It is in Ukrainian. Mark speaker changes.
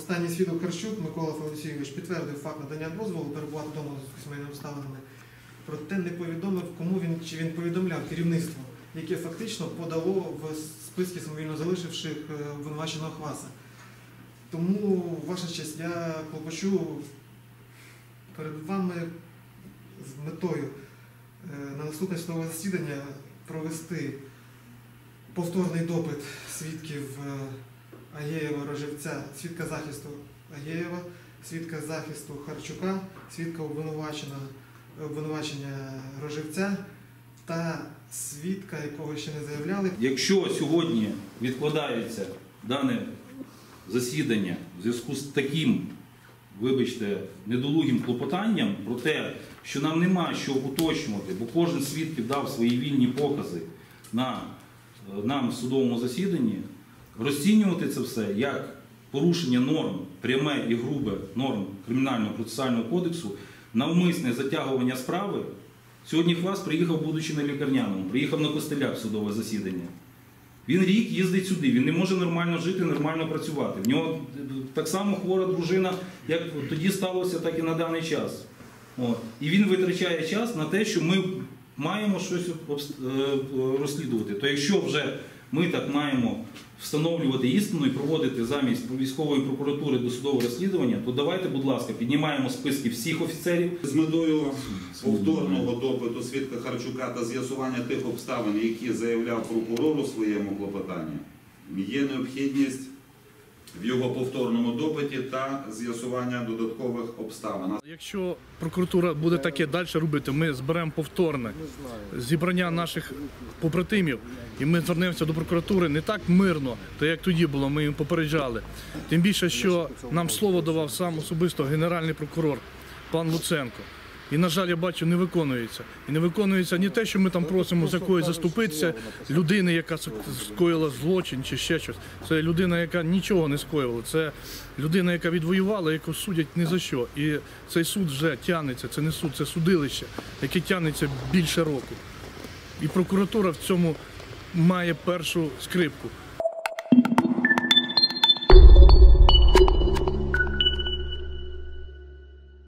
Speaker 1: Останній свідок Харчук Микола Феодосійович підтвердив факт надання дозволу перебувати вдома з сімейними обставинами, проте не повідомив, кому він, чи він повідомляв керівництво, яке фактично подало в списки самовільно залишивших обвинуваченого Хваса. Тому, ваша честь, я клопочу перед вами з метою на наступне судове засідання провести повторний допит свідків Агеєва, Рожевця, свідка захисту Агеєва, свідка захисту Харчука, свідка обвинувачення Рожевця та свідка, якого ще не заявляли.
Speaker 2: Якщо сьогодні відкладається дане засідання в зв'язку з таким, вибачте, недолугим клопотанням про те, що нам нема що уточнювати, бо кожен з свідків дав свої вільні покази нам в судовому засіданні, розцінювати це все як порушення норм, пряме і грубе норм Кримінального процесуального кодексу, навмисне затягування справи. Сьогодні Хвас приїхав, будучи на лікарняному, приїхав на костелях в судове засідання. Він рік їздить сюди, він не може нормально жити, нормально працювати. В нього так само хвора дружина, як тоді сталося, так і на даний час. І він витрачає час на те, що ми маємо щось розслідувати. То якщо вже ми так маємо встановлювати істину і проводити замість військової прокуратури досудове розслідування, то давайте, будь ласка, піднімаємо списки всіх офіцерів.
Speaker 3: З метою повторного допиту свідка Харчука та з'ясування тих обставин, які заявляв прокурор у своєму клопотанні, є необхідність в його повторному допиті та з'ясування додаткових обставин.
Speaker 4: Якщо прокуратура буде таке далі робити, ми зберемо повторне зібрання наших побратимів і ми звернемося до прокуратури не так мирно, то як тоді було, ми їм попереджали. Тим більше, що нам слово давав сам особисто генеральний прокурор пан Луценко. І, на жаль, я бачу, не виконується. І не виконується не те, що ми там просимо за когось заступитися, людини, яка скоїла злочин чи ще щось. Це людина, яка нічого не скоїла. Це людина, яка відвоювала, яку судять ні за що. І цей суд вже тягнеться, це не суд, це судилище, яке тягнеться більше року. І прокуратура в цьому має першу скрипку.